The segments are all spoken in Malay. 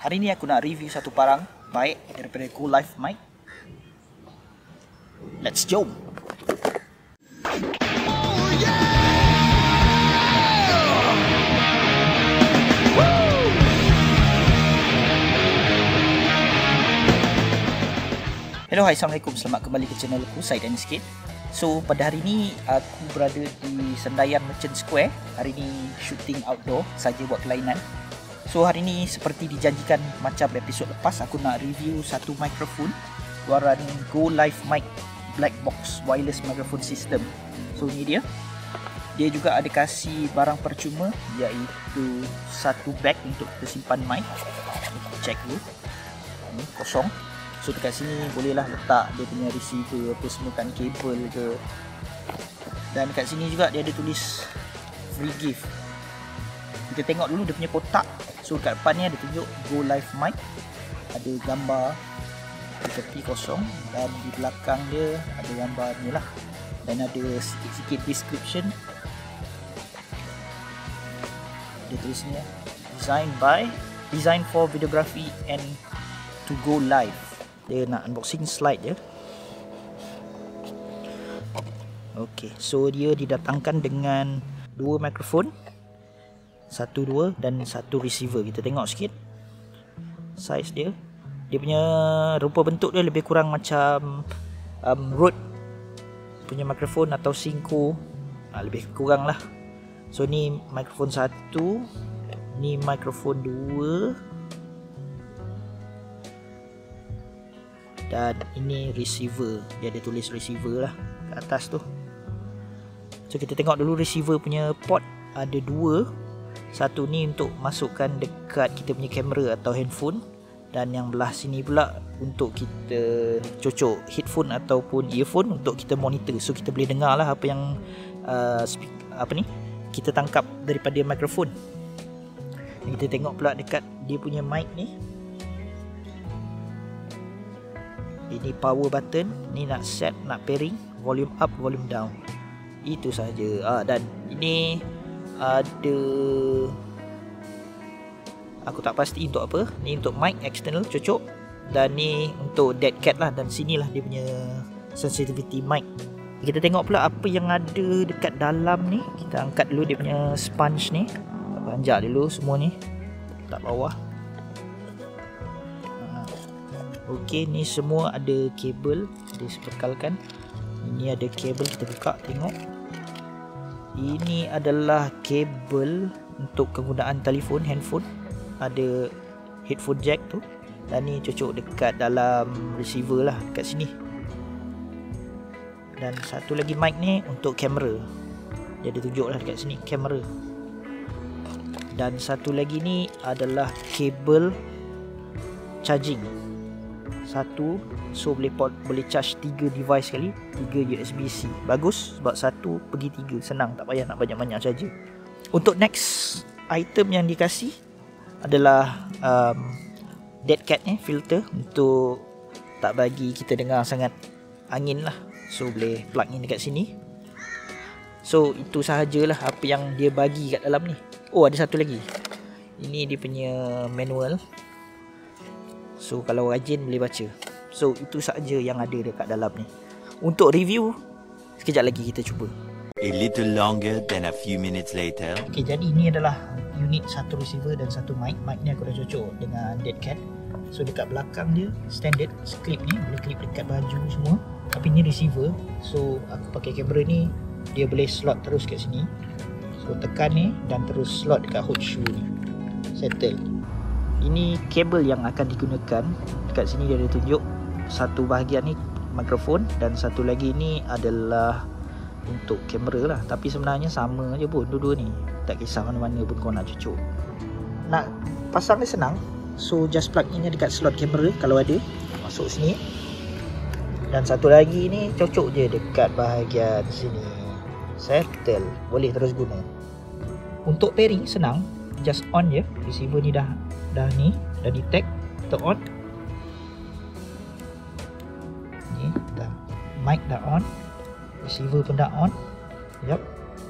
Hari ni aku nak review satu barang baik daripada Go Live Mic. Let's jom. Hello, hai, Assalamualaikum. Selamat kembali ke channel aku, Said dan Sikit. So, pada hari ni aku berada di Sendayan Merchant Square. Hari ni shooting outdoor saja buat kelainan. So, hari ni seperti dijanjikan macam episod lepas, aku nak review satu mikrofon luaran Go Live Mic Black Box Wireless Microphone System. So, ni dia. Dia juga ada kasih barang percuma, iaitu satu bag untuk kita simpan mic. Check dulu. Ni kosong. So dekat sini bolehlah letak dia punya receiver apa semua kan, kabel ke. Dan dekat sini juga dia ada tulis free gift. Kita tengok dulu dia punya kotak. So dekat depan ni ada tunjuk Go Live Mic. Ada gambar di tepi kosong dan di belakang dia ada gambar ni lah. Dan ada sikit-sikit description. Dia tulis ni Design for videography and to go live. Dia nak unboxing slide je. Ok, so dia didatangkan dengan dua mikrofon, satu dua dan satu receiver. Kita tengok sikit size dia. Dia punya rupa bentuk dia lebih kurang macam Rode punya mikrofon atau Synco, lebih kurang lah. So ni mikrofon satu, ni mikrofon dua, dan ini receiver. Dia ada tulis receiver lah kat atas tu. So kita tengok dulu receiver punya port. Ada dua. Satu ni untuk masukkan dekat kita punya kamera atau handphone, dan yang belah sini pula untuk kita cocok headphone ataupun earphone untuk kita monitor. So kita boleh dengar lah apa yang kita tangkap daripada mikrofon. Kita tengok pula dekat dia punya mic ni. Ini power button, ni nak set, nak pairing, volume up, volume down. Itu saja. Dan ini ada, aku tak pasti untuk apa. Ni untuk mic external cocok, dan ni untuk dead cat lah. Dan sinilah dia punya sensitivity mic. Kita tengok pula apa yang ada dekat dalam ni. Kita angkat dulu dia punya sponge ni. Panjat dulu semua ni, letak bawah. Okey, ni semua ada kabel disebekalkan. Ini ada kabel, kita buka tengok. Ini adalah kabel untuk kegunaan telefon, handphone. Ada headphone jack tu. Dan ni cocok dekat dalam receiver lah, kat sini. Dan satu lagi mic ni untuk kamera. Dia ada tunjuk lah dekat sini, kamera. Dan satu lagi ni adalah kabel charging. Satu, so boleh charge 3 device sekali, 3 USB-C. Bagus sebab satu pergi 3, senang, tak payah nak banyak-banyak charger. Untuk next item yang dikasih adalah dead cat ni, filter untuk tak bagi kita dengar sangat angin lah. So boleh plug in dekat sini. So itu sahajalah apa yang dia bagi kat dalam ni. Oh, ada satu lagi. Ini dia punya manual. So kalau rajin boleh baca. So itu saja yang ada dekat dalam ni. Untuk review, sekejap lagi kita cuba. A little longer than a few minutes later. Okay, jadi ini adalah unit satu receiver dan satu mic. Mic ni aku dah cocok dengan dead cat. So dekat belakang dia standard clip ni, boleh clip dekat baju semua. Tapi ni receiver, so aku pakai kamera ni, dia boleh slot terus kat sini. So tekan ni dan terus slot dekat hook shoe ni. Settle. Ini kabel yang akan digunakan. Dekat sini dia ada tunjuk satu bahagian ni mikrofon, dan satu lagi ni adalah untuk kamera lah. Tapi sebenarnya sama je pun dua-dua ni. Tak kisah mana-mana pun kau nak cucuk. Nak pasang ni senang. So just plug in dekat slot kamera kalau ada. Masuk sini. Dan satu lagi ni cocok je dekat bahagian sini. Settle. Boleh terus guna. Untuk pairing senang. Just on je. Receiver ni dah detect, kita on. Ni dah, mic dah on, receiver pun dah on. Yep.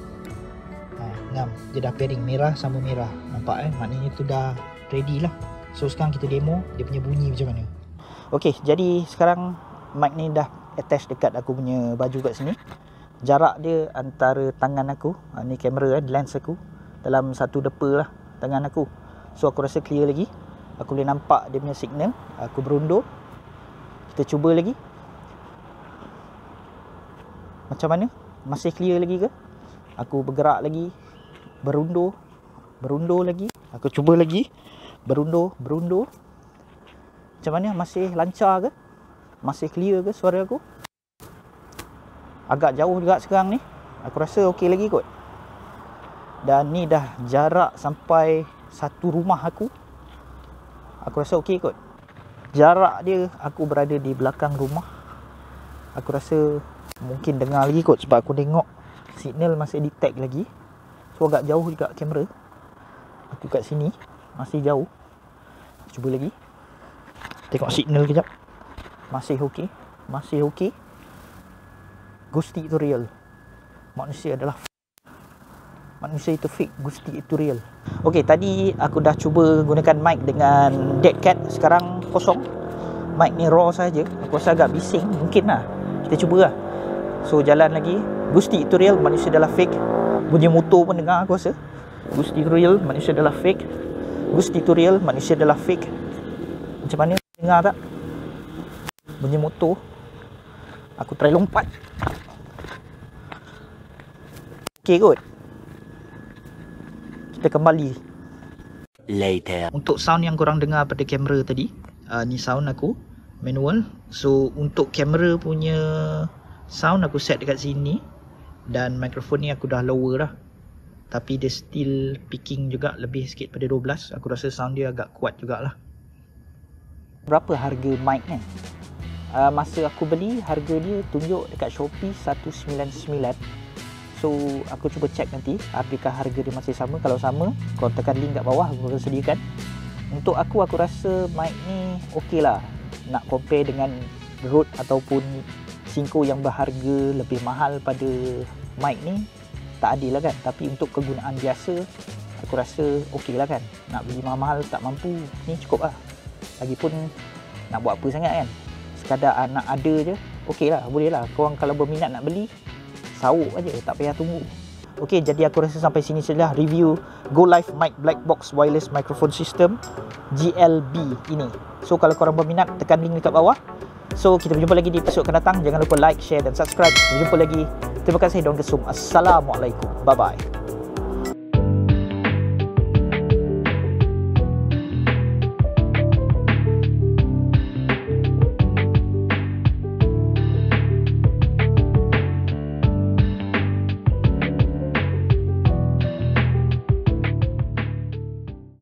Ngam, dia dah pairing merah sama merah. Nampak maknanya tu dah ready lah. So sekarang kita demo dia punya bunyi macam mana. Okey, jadi sekarang mic ni dah attach dekat aku punya baju kat sini. Jarak dia antara tangan aku, ni kamera lens aku, dalam 1 depa lah tangan aku. So aku rasa clear lagi. Aku boleh nampak dia punya signal. Aku berundur. Kita cuba lagi. Macam mana? Masih clear lagi ke? Aku bergerak lagi. Berundur. Berundur lagi. Aku cuba lagi. Berundur. Berundur. Macam mana? Masih lancar ke? Masih clear ke suara aku? Agak jauh juga sekarang ni. Aku rasa okey lagi kot. Dan ni dah jarak sampai satu rumah aku. Aku rasa okey kot. Jarak dia aku berada di belakang rumah. Aku rasa mungkin dengar lagi kot sebab aku tengok signal masih detect lagi. So agak jauh juga kamera. Aku kat sini masih jauh. Cuba lagi. Tengok signal kejap. Masih okey. Masih okey. Gusti itu real. Manusia adalah manusia itu fake, Gusti itu real. Okey, tadi aku dah cuba gunakan mic dengan dead cat. Sekarang kosong. Mic ni raw saja. Aku rasa agak bising. Mungkin lah. Kita cuba lah. So jalan lagi. Gusti itu real, manusia adalah fake. Bunyi motor pun dengar aku rasa. Gusti itu real, manusia adalah fake. Gusti itu real, manusia adalah fake. Macam mana? Dengar tak? Bunyi motor. Aku try lompat. Okey kot. Kita kembali Later. untuk sound yang korang dengar pada kamera tadi. Ni sound aku manual. So untuk kamera punya sound aku set dekat sini. Dan mikrofon ni aku dah lower lah. Tapi dia still picking juga lebih sikit pada 12. Aku rasa sound dia agak kuat jugalah. Berapa harga mic ni? Masa aku beli harga dia tunjuk dekat Shopee 199. So aku cuba check nanti apakah harga dia masih sama. Kalau sama, korang tekan link kat bawah, aku akan sediakan. Untuk aku rasa mic ni okey lah. Nak compare dengan Rode ataupun Synco yang berharga lebih mahal pada mic ni, tak adil lah kan. Tapi untuk kegunaan biasa, aku rasa okey lah kan. Nak beli mahal-mahal tak mampu, ni cukup lah. Lagipun nak buat apa sangat kan. Sekadar nak ada je, okey lah, boleh lah. Korang kalau berminat nak beli, sauk aja, tak payah tunggu. Okey, jadi aku rasa sampai sini sajalah review Go Live Mic Black Box Wireless Microphone System GLB ini. So kalau korang berminat, tekan link dekat bawah. So kita berjumpa lagi di episod akan datang. Jangan lupa like, share dan subscribe. Kita berjumpa lagi. Terima kasih dan kesum. Assalamualaikum. Bye bye.